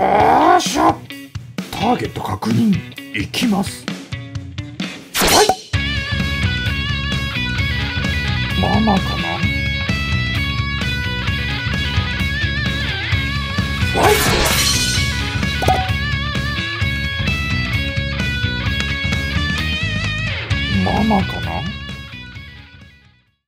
よっしゃ。ターゲット確認いきます。はい。ママかな。はい。ママかな。